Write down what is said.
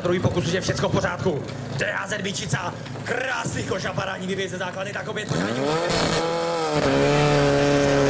druhý pokus už je všecko v pořádku. DHZ Vyčica, krásný koš a parádní výběh ze základny, tak opět pořádní.